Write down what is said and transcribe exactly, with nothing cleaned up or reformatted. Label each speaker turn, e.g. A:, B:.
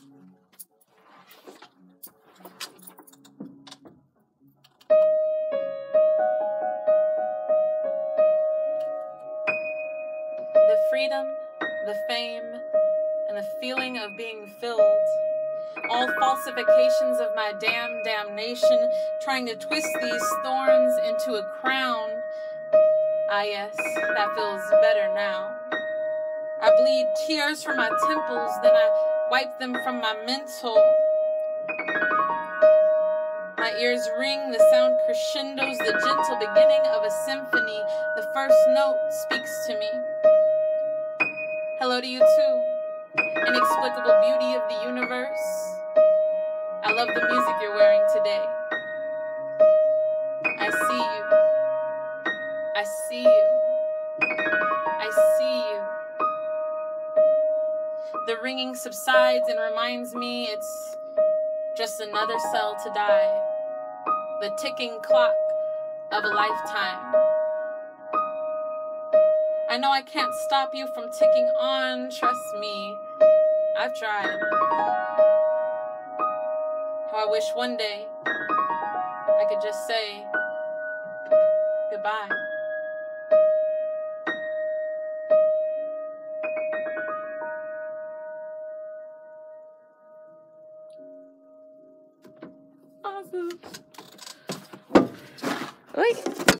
A: The freedom, the fame, and the feeling of being filled. All falsifications of my damn damnation, trying to twist these thorns into a crown. Ah yes, that feels better now. I bleed tears from my temples, then I wipe them from my mental. My ears ring, the sound crescendos, the gentle beginning of a symphony. The first note speaks to me. Hello to you too, inexplicable beauty of the universe. I love the music you're wearing today. I see you. I see you. I see you. The ringing subsides and reminds me it's just another cell to die. The ticking clock of a lifetime. I know I can't stop you from ticking on, trust me. I've tried. How I wish one day I could just say goodbye. Awesome. Wait.